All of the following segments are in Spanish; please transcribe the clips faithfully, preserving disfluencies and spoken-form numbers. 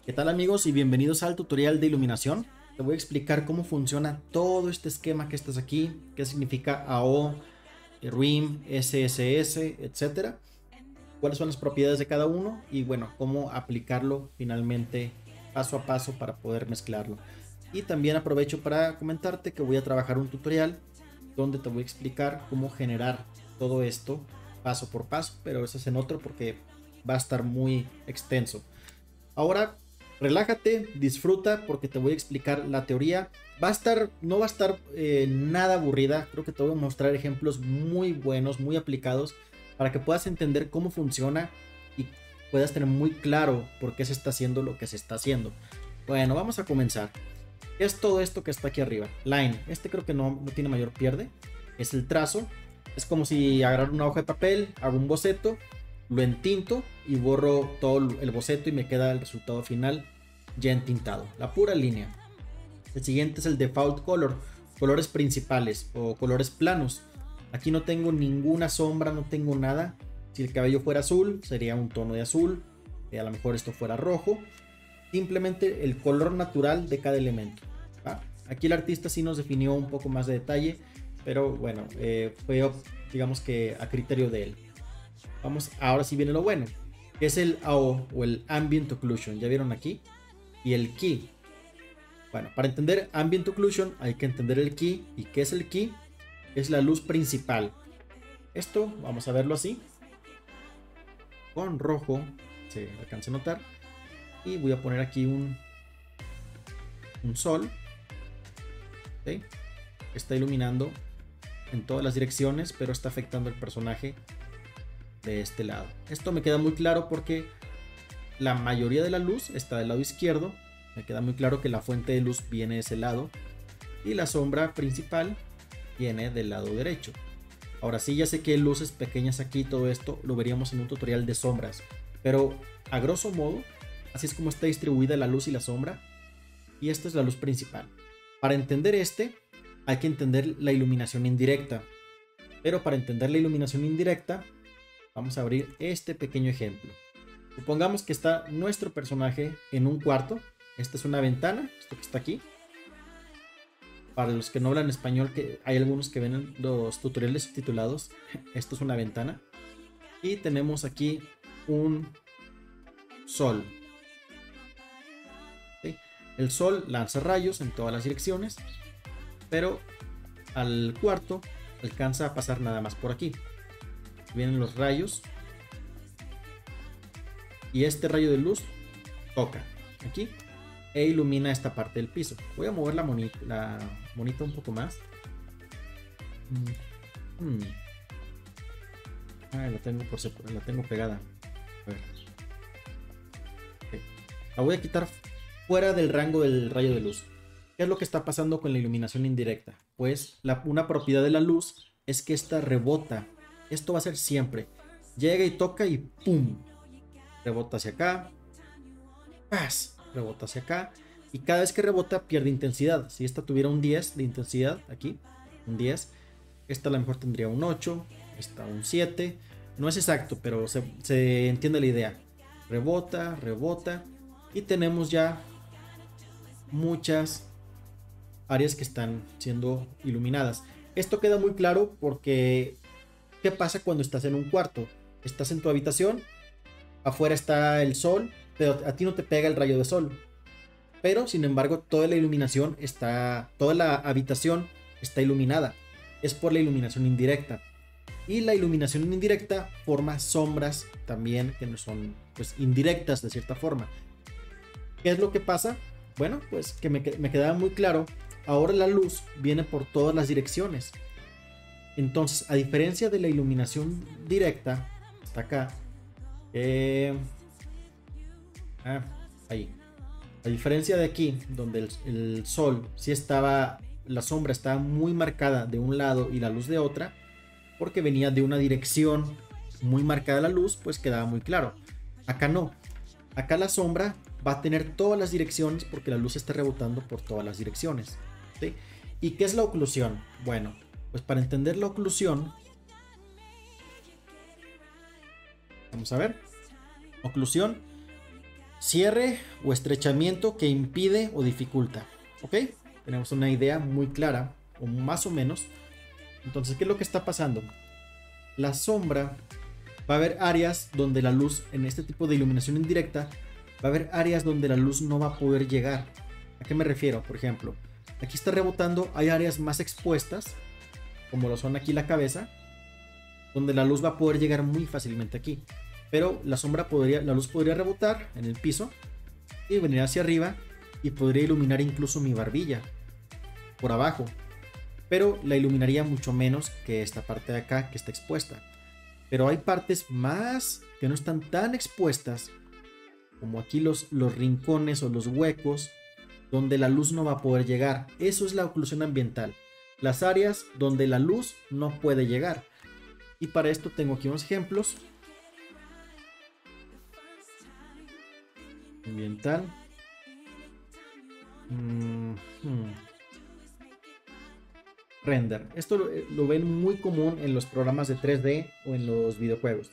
¿Qué tal amigos y bienvenidos al tutorial de iluminación? Te voy a explicar cómo funciona todo este esquema que estás aquí, qué significa A O, R I M, S S S, etcétera. Cuáles son las propiedades de cada uno y bueno, cómo aplicarlo finalmente paso a paso para poder mezclarlo. Y también aprovecho para comentarte que voy a trabajar un tutorial donde te voy a explicar cómo generar todo esto paso por paso, pero eso es en otro porque va a estar muy extenso. Ahora relájate, disfruta porque te voy a explicar la teoría. Va a estar, no va a estar eh, nada aburrida. Creo que te voy a mostrar ejemplos muy buenos, muy aplicados para que puedas entender cómo funciona y puedas tener muy claro por qué se está haciendo lo que se está haciendo. Bueno, vamos a comenzar. ¿Qué es todo esto que está aquí arriba? Line. Este creo que no, no tiene mayor pierde. Es el trazo. Es como si agarrar una hoja de papel, hago un boceto, lo entinto y borro todo el boceto y me queda el resultado final ya entintado, la pura línea. El siguiente es el default color, colores principales o colores planos. Aquí no tengo ninguna sombra, no tengo nada. Si el cabello fuera azul sería un tono de azul, a lo mejor esto fuera rojo. Simplemente el color natural de cada elemento, ¿va? Aquí el artista sí nos definió un poco más de detalle, pero bueno, eh, fue digamos que a criterio de él. Vamos, ahora sí viene lo bueno, que es el A O o el Ambient Occlusion. Ya vieron aquí. Y el Key. Bueno, para entender Ambient Occlusion hay que entender el Key. ¿Y qué es el Key? Es la luz principal. Esto vamos a verlo así. Con rojo se alcanza a notar. Y voy a poner aquí un, un sol. ¿Okay? Está iluminando en todas las direcciones, pero está afectando al personaje de este lado. Esto me queda muy claro porque la mayoría de la luz está del lado izquierdo. Me queda muy claro que la fuente de luz viene de ese lado y la sombra principal viene del lado derecho. Ahora sí, ya sé que hay luces pequeñas aquí, todo esto lo veríamos en un tutorial de sombras, pero a grosso modo así es como está distribuida la luz y la sombra, y esta es la luz principal. Para entender este hay que entender la iluminación indirecta, pero para entender la iluminación indirecta vamos a abrir este pequeño ejemplo. Supongamos que está nuestro personaje en un cuarto. Esta es una ventana, esto que está aquí. Para los que no hablan español, que hay algunos que ven los tutoriales subtitulados, esto es una ventana. Y tenemos aquí un sol. ¿Sí? El sol lanza rayos en todas las direcciones, pero al cuarto alcanza a pasar nada más por aquí. Vienen los rayos. Y este rayo de luz toca aquí e ilumina esta parte del piso. Voy a mover la monita, la monita un poco más. Hmm. Ah, la tengo por separado, la tengo pegada. A ver. Okay. La voy a quitar fuera del rango del rayo de luz. ¿Qué es lo que está pasando con la iluminación indirecta? Pues la, una propiedad de la luz es que esta rebota. Esto va a ser siempre. Llega y toca y ¡pum! Rebota hacia acá, ¡paz! Rebota hacia acá, y cada vez que rebota pierde intensidad. Si esta tuviera un diez de intensidad, aquí, un diez, esta a lo mejor tendría un ocho, esta un siete, no es exacto, pero se, se entiende la idea. Rebota, rebota, y tenemos ya muchas áreas que están siendo iluminadas. Esto queda muy claro porque, ¿qué pasa cuando estás en un cuarto? Estás en tu habitación, afuera está el sol, pero a ti no te pega el rayo de sol. Pero sin embargo toda la iluminación está, toda la habitación está iluminada. Es por la iluminación indirecta. Y la iluminación indirecta forma sombras también que no son pues indirectas de cierta forma. ¿Qué es lo que pasa? Bueno, pues que me, me quedaba muy claro. Ahora la luz viene por todas las direcciones. Entonces, a diferencia de la iluminación directa, está acá. Eh, ah, ahí. A diferencia de aquí, donde el, el sol sí estaba, la sombra estaba muy marcada de un lado y la luz de otra, porque venía de una dirección muy marcada la luz, pues quedaba muy claro. Acá no. Acá la sombra va a tener todas las direcciones porque la luz está rebotando por todas las direcciones. ¿Sí? ¿Y qué es la oclusión? Bueno, pues para entender la oclusión, vamos a ver. Oclusión cierre o estrechamiento que impide o dificulta. ¿Ok? Tenemos una idea muy clara, o más o menos. Entonces, ¿qué es lo que está pasando? La sombra, va a haber áreas donde la luz, en este tipo de iluminación indirecta, va a haber áreas donde la luz no va a poder llegar. ¿A qué me refiero? Por ejemplo, aquí está rebotando, hay áreas más expuestas, como lo son aquí la cabeza, donde la luz va a poder llegar muy fácilmente aquí. Pero la sombra podría, la luz podría rebotar en el piso y venir hacia arriba y podría iluminar incluso mi barbilla por abajo. Pero la iluminaría mucho menos que esta parte de acá que está expuesta. Pero hay partes más que no están tan expuestas, como aquí los, los rincones o los huecos, donde la luz no va a poder llegar. Eso es la oclusión ambiental. Las áreas donde la luz no puede llegar. Y para esto tengo aquí unos ejemplos. Ambiental. Mm -hmm. Render. Esto lo, lo ven muy común en los programas de tres D o en los videojuegos.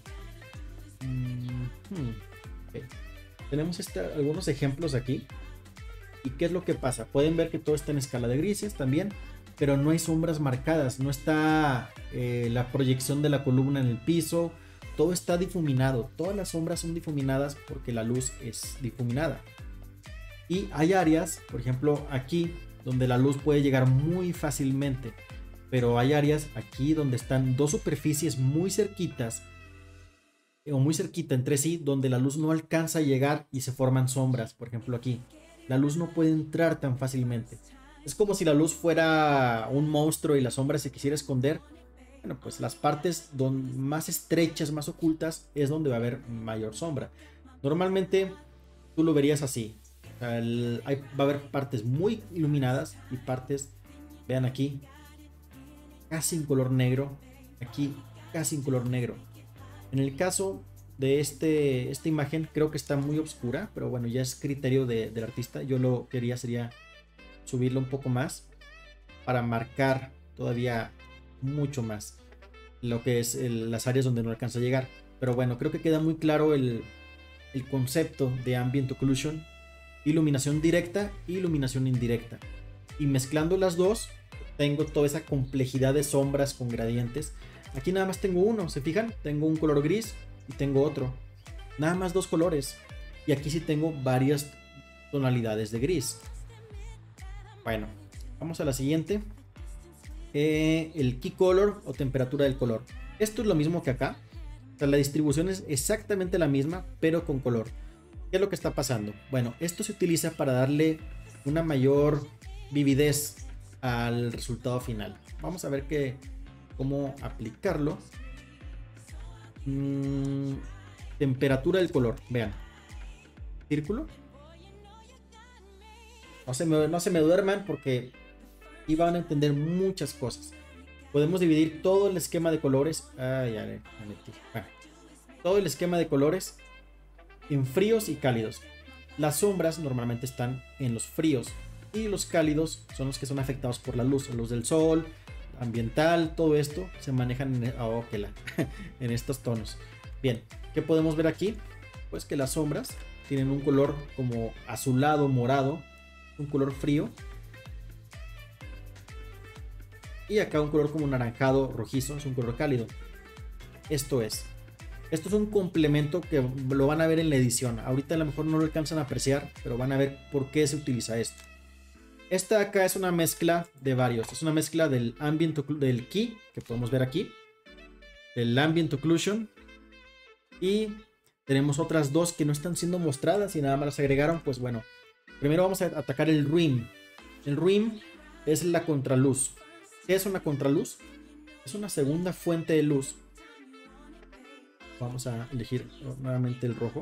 Mm -hmm. Okay. Tenemos esta, algunos ejemplos aquí. ¿Y qué es lo que pasa? Pueden ver que todo está en escala de grises también, pero no hay sombras marcadas, no está eh, la proyección de la columna en el piso, todo está difuminado, todas las sombras son difuminadas porque la luz es difuminada. Y hay áreas, por ejemplo aquí, donde la luz puede llegar muy fácilmente, pero hay áreas aquí donde están dos superficies muy cerquitas, o muy cerquita entre sí, donde la luz no alcanza a llegar y se forman sombras. Por ejemplo aquí, la luz no puede entrar tan fácilmente. Es como si la luz fuera un monstruo y la sombra se quisiera esconder. Bueno, pues las partes donde más estrechas, más ocultas, es donde va a haber mayor sombra. Normalmente tú lo verías así. El, hay, va a haber partes muy iluminadas y partes, vean aquí, casi en color negro. Aquí casi en color negro. En el caso de este, esta imagen creo que está muy oscura, pero bueno, ya es criterio de, del artista. Yo lo que quería sería subirlo un poco más para marcar todavía mucho más lo que es el, las áreas donde no alcanza a llegar. Pero bueno, creo que queda muy claro el, el concepto de Ambient Occlusion: iluminación directa e iluminación indirecta. Y mezclando las dos, tengo toda esa complejidad de sombras con gradientes. Aquí nada más tengo uno, ¿se fijan? Tengo un color gris y tengo otro. Nada más dos colores. Y aquí sí tengo varias tonalidades de gris. Bueno, vamos a la siguiente. Eh, el key color o temperatura del color. Esto es lo mismo que acá. O sea, la distribución es exactamente la misma, pero con color. ¿Qué es lo que está pasando? Bueno, esto se utiliza para darle una mayor vividez al resultado final. Vamos a ver que, cómo aplicarlo. Mm, temperatura del color. Vean. Círculo. No se me, no se me duerman porque aquí van a entender muchas cosas. Podemos dividir todo el esquema de colores. Ah, ya le metí. Bueno, todo el esquema de colores en fríos y cálidos. Las sombras normalmente están en los fríos y los cálidos son los que son afectados por la luz, luz del sol, ambiental, todo esto se manejan en, oh, que la, en estos tonos. Bien, ¿qué podemos ver aquí? Pues que las sombras tienen un color como azulado, morado, un color frío, y acá un color como naranjado, rojizo, es un color cálido. Esto es Esto es un complemento que lo van a ver en la edición. Ahorita a lo mejor no lo alcanzan a apreciar, pero van a ver por qué se utiliza esto. Esta acá es una mezcla de varios. Es una mezcla del Ambient del Key, que podemos ver aquí, del Ambient Occlusion, y tenemos otras dos que no están siendo mostradas y nada más las agregaron. Pues bueno, primero vamos a atacar el Rim. El Rim es la contraluz. ¿Qué es una contraluz? Es una segunda fuente de luz. Vamos a elegir nuevamente el rojo.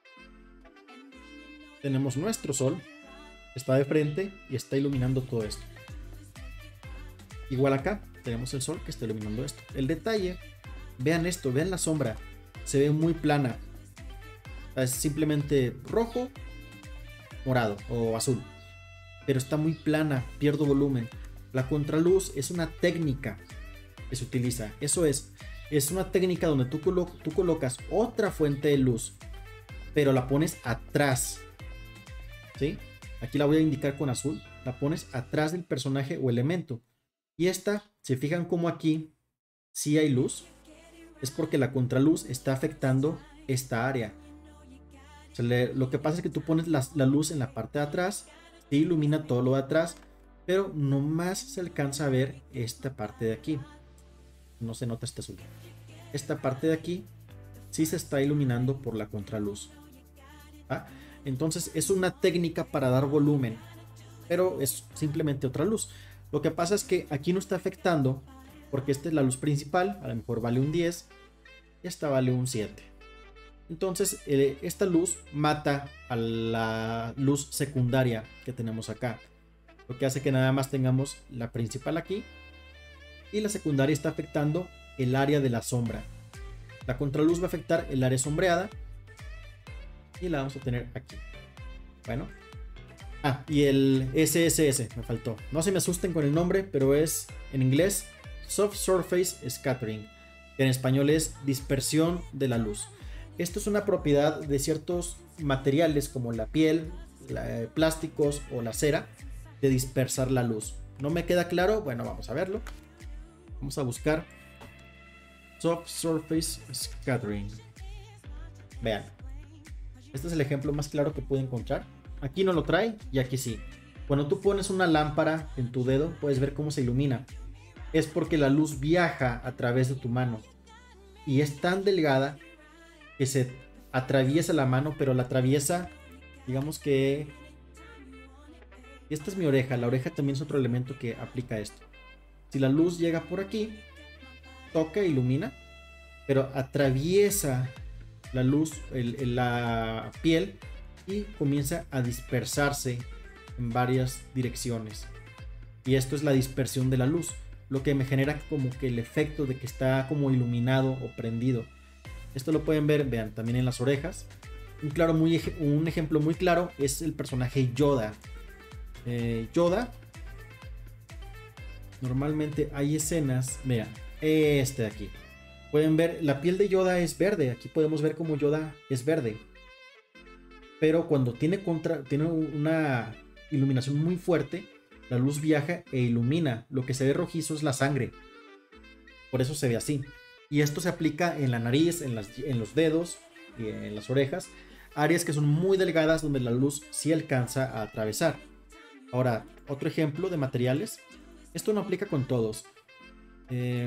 Tenemos nuestro sol. Está de frente y está iluminando todo esto. Igual acá tenemos el sol que está iluminando esto. El detalle, vean esto, vean la sombra. Se ve muy plana. Es simplemente rojo, morado o azul. Pero está muy plana, pierdo volumen. La contraluz es una técnica que se utiliza. Eso es, es una técnica donde tú, colo tú colocas otra fuente de luz pero la pones atrás, ¿sí? Aquí la voy a indicar con azul. La pones atrás del personaje o elemento. Y esta, se fijan como aquí sí hay luz, es porque la contraluz está afectando esta área. O sea, le, lo que pasa es que tú pones la, la luz en la parte de atrás, te ilumina todo lo de atrás, pero nomás se alcanza a ver esta parte de aquí. No se nota este azul. Esta parte de aquí sí se está iluminando por la contraluz. ¿Ah? Entonces es una técnica para dar volumen, pero es simplemente otra luz. Lo que pasa es que aquí no está afectando, porque esta es la luz principal, a lo mejor vale un diez, y esta vale un siete. Entonces eh, esta luz mata a la luz secundaria que tenemos acá, lo que hace que nada más tengamos la principal aquí, y la secundaria está afectando el área de la sombra. La contraluz va a afectar el área sombreada, y la vamos a tener aquí. Bueno. Ah, y el S S S me faltó. No se me asusten con el nombre, pero es en inglés Soft Surface Scattering, que en español es dispersión de la luz. Esto es una propiedad de ciertos materiales como la piel, la, eh, plásticos o la cera, de dispersar la luz. ¿No me queda claro? Bueno, vamos a verlo. Vamos a buscar Soft Surface Scattering. Vean. Este es el ejemplo más claro que pude encontrar. Aquí no lo trae y aquí sí. Cuando tú pones una lámpara en tu dedo, puedes ver cómo se ilumina. Es porque la luz viaja a través de tu mano. Y es tan delgada que se atraviesa la mano, pero la atraviesa, digamos que... Esta es mi oreja. La oreja también es otro elemento que aplica esto. Si la luz llega por aquí, toca, ilumina, pero atraviesa la luz, el, el, la piel, y comienza a dispersarse en varias direcciones. Y esto es la dispersión de la luz, lo que me genera como que el efecto de que está como iluminado o prendido. Esto lo pueden ver, vean, también en las orejas. Un, claro, muy, un ejemplo muy claro es el personaje Yoda. Eh, Yoda, normalmente hay escenas, vean, este de aquí. Pueden ver, la piel de Yoda es verde. Aquí podemos ver cómo Yoda es verde. Pero cuando tiene, contra, tiene una iluminación muy fuerte, la luz viaja e ilumina. Lo que se ve rojizo es la sangre. Por eso se ve así. Y esto se aplica en la nariz, en, las, en los dedos y en las orejas. Áreas que son muy delgadas donde la luz sí alcanza a atravesar. Ahora, otro ejemplo de materiales. Esto no aplica con todos. Eh...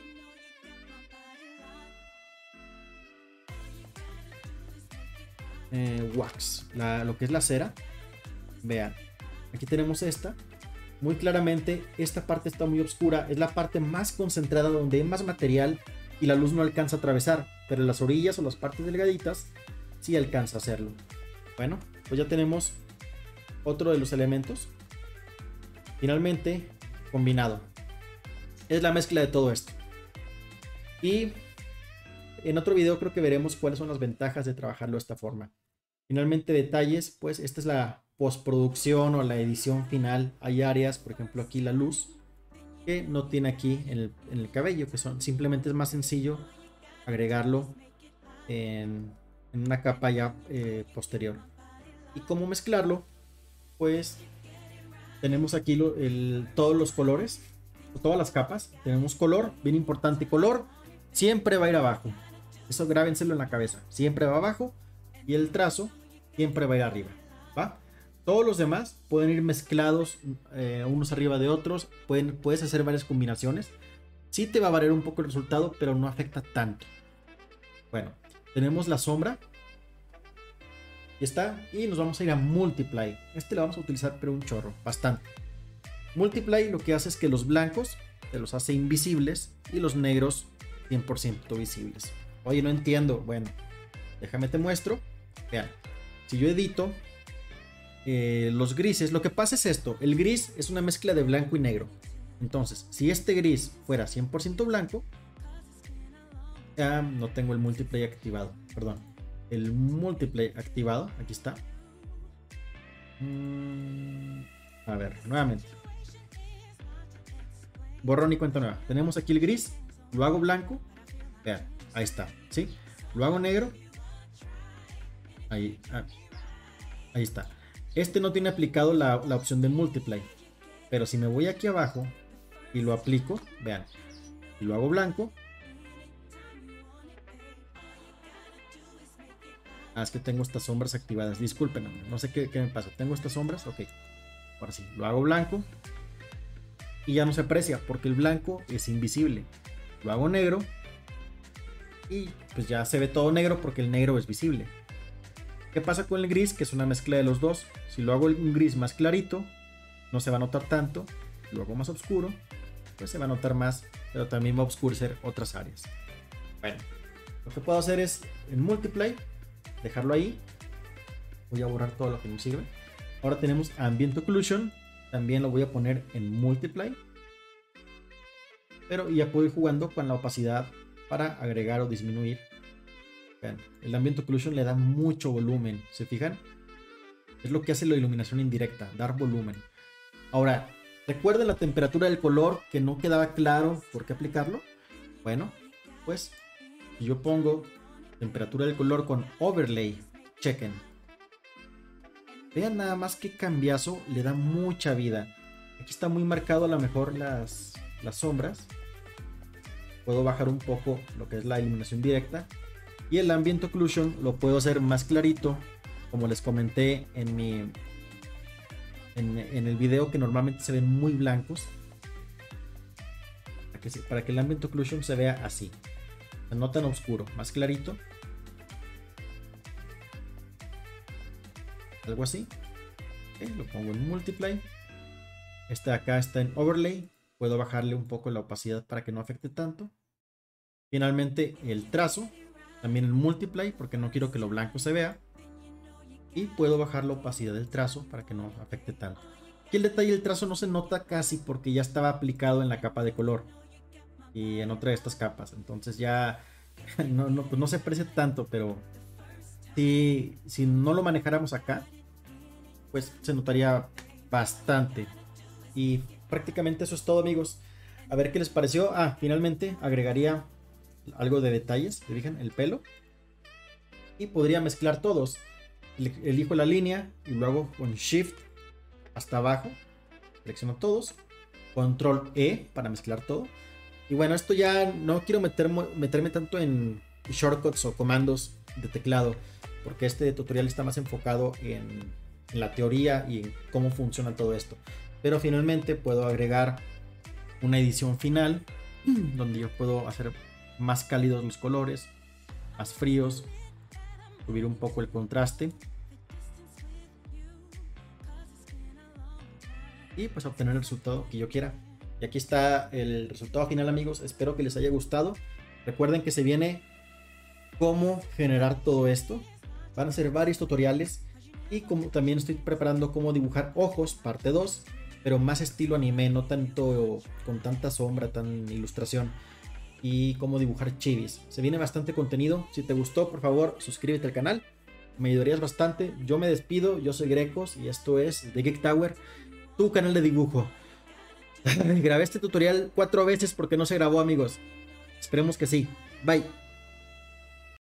Eh, wax, la, lo que es la cera. Vean, aquí tenemos esta. Muy claramente esta parte está muy oscura. Es la parte más concentrada donde hay más material y la luz no alcanza a atravesar, pero las orillas o las partes delgaditas sí alcanza a hacerlo. Bueno, pues ya tenemos otro de los elementos. Finalmente, combinado. Es la mezcla de todo esto. Y en otro video creo que veremos cuáles son las ventajas de trabajarlo de esta forma. Finalmente, detalles, pues esta es la postproducción o la edición final. Hay áreas, por ejemplo aquí la luz, que no tiene aquí en el, en el cabello, que son simplemente es más sencillo agregarlo en, en una capa ya eh, posterior. Y cómo mezclarlo, pues tenemos aquí lo, el, todos los colores, todas las capas. Tenemos color, bien importante, color siempre va a ir abajo. Eso grábenselo en la cabeza. Siempre va abajo y el trazo siempre va a ir arriba. ¿Va? Todos los demás pueden ir mezclados eh, unos arriba de otros. Pueden, puedes hacer varias combinaciones. Sí te va a variar un poco el resultado, pero no afecta tanto. Bueno, tenemos la sombra. Y está. Y nos vamos a ir a Multiply. Este lo vamos a utilizar, pero un chorro, bastante. Multiply lo que hace es que los blancos te los hace invisibles y los negros cien por ciento visibles. Oye, no entiendo. Bueno, déjame te muestro. Vean, si yo edito eh, los grises, lo que pasa es esto. El gris es una mezcla de blanco y negro. Entonces, si este gris fuera cien por ciento blanco, ya no tengo el multiply activado. Perdón, el multiply activado. Aquí está. mm, A ver, nuevamente. Borrón y cuenta nueva. Tenemos aquí el gris. Lo hago blanco. Vean, ahí está. ¿Sí? Lo hago negro. Ahí, ah, ahí está. Este no tiene aplicado la, la opción de multiply. Pero si me voy aquí abajo y lo aplico, vean, y lo hago blanco. Ah, es que tengo estas sombras activadas. Disculpen, no sé qué, qué me pasa. Tengo estas sombras, ok. Ahora sí, lo hago blanco. Y ya no se aprecia porque el blanco es invisible. Lo hago negro. Y pues ya se ve todo negro porque el negro es visible. ¿Qué pasa con el gris? Que es una mezcla de los dos. Si lo hago un gris más clarito, no se va a notar tanto. Si lo hago más oscuro, pues se va a notar más, pero también va a oscurecer otras áreas. Bueno, lo que puedo hacer es en multiply, dejarlo ahí. Voy a borrar todo lo que nos sirve. Ahora tenemos ambient occlusion. También lo voy a poner en multiply. Pero ya puedo ir jugando con la opacidad para agregar o disminuir. Vean, el ambient occlusion le da mucho volumen, ¿se fijan? Es lo que hace la iluminación indirecta, dar volumen. Ahora, ¿recuerden la temperatura del color que no quedaba claro por qué aplicarlo? Bueno, pues si yo pongo temperatura del color con overlay, chequen. Vean nada más qué cambiazo, le da mucha vida. Aquí está muy marcado a lo mejor las, las sombras. Puedo bajar un poco lo que es la iluminación directa. Y el ambient occlusion lo puedo hacer más clarito, como les comenté en mi en, en el video, que normalmente se ven muy blancos, para que, se, para que el ambient occlusion se vea así, no tan oscuro, más clarito, algo así. Okay, lo pongo en multiply. Este de acá está en overlay, puedo bajarle un poco la opacidad para que no afecte tanto. Finalmente el trazo también en multiply, porque no quiero que lo blanco se vea. Y puedo bajar la opacidad del trazo para que no afecte tanto. Aquí el detalle del trazo no se nota casi porque ya estaba aplicado en la capa de color y en otra de estas capas. Entonces ya no, no, pues no se aprecia tanto, pero si, si no lo manejáramos acá, pues se notaría bastante. Y prácticamente eso es todo, amigos. A ver qué les pareció. Ah, finalmente agregaría algo de detalles, ¿se fijan? El pelo. Y podría mezclar todos. Elijo la línea y lo hago con Shift hasta abajo. Selecciono todos. Control E para mezclar todo. Y bueno, esto ya no quiero meter, meterme tanto en shortcuts o comandos de teclado, porque este tutorial está más enfocado en, en la teoría y en cómo funciona todo esto. Pero finalmente puedo agregar una edición final donde yo puedo hacer más cálidos los colores, más fríos, subir un poco el contraste y pues obtener el resultado que yo quiera. Y aquí está el resultado final, amigos. Espero que les haya gustado. Recuerden que se viene cómo generar todo esto. Van a ser varios tutoriales y como también estoy preparando cómo dibujar ojos parte dos, pero más estilo anime, no tanto con tanta sombra, tan ilustración. Y cómo dibujar chivis. Se viene bastante contenido. Si te gustó, por favor, suscríbete al canal. Me ayudarías bastante. Yo me despido. Yo soy Grecos y esto es The Geek Tower, tu canal de dibujo. Grabé este tutorial cuatro veces porque no se grabó, amigos. Esperemos que sí. Bye.